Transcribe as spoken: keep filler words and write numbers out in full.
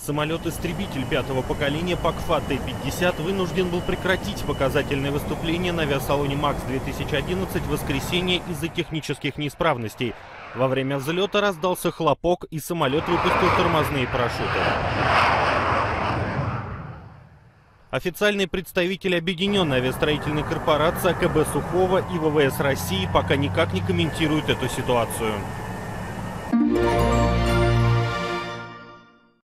Самолет-истребитель пятого поколения Пакфа Т пятьдесят вынужден был прекратить показательное выступление на авиасалоне МАКС две тысячи одиннадцать в воскресенье из-за технических неисправностей. Во время взлета раздался хлопок, и самолет выпустил тормозные парашюты. Официальные представители Объединенной авиастроительной корпорации, АКБ Сухого и ВВС России пока никак не комментируют эту ситуацию.